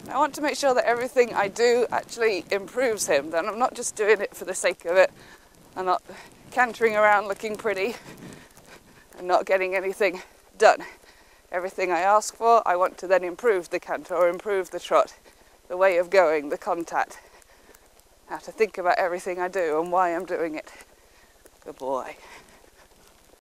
I want to make sure that everything I do actually improves him, that I'm not just doing it for the sake of it. I'm not cantering around looking pretty and not getting anything done. Everything I ask for, I want to then improve the canter or improve the trot, the way of going, the contact. I have to think about everything I do and why I'm doing it. Good boy.